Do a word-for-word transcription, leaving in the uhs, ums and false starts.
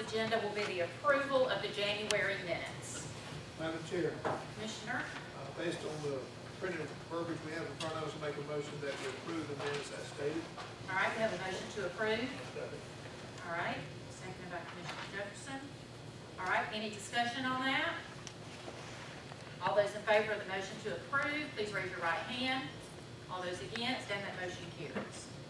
agenda will be the approval of the January minutes. Madam Chair, Commissioner, uh, based on the printed verbiage we have in front of us, I make a motion that we approve the minutes as stated. all right, we have a motion to approve. All right, seconded by Commissioner Jefferson. All right, any discussion on that? All those in favor of the motion to approve, please raise your right hand. All those against, and that motion carries.